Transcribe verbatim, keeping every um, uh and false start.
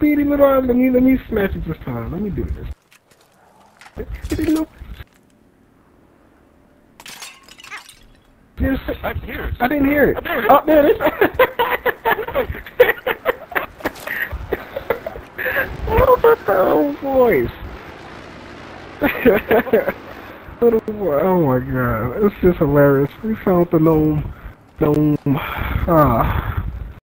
beat him at all. Let me, let me smash it this time. Let me do this. Yes, I didn't hear it. I didn't hear it. I didn't hear it. Oh, there it is. Oh, what the old voice. Little boy. Oh my god. It's just hilarious. We found the gnome. Gnome. Ah.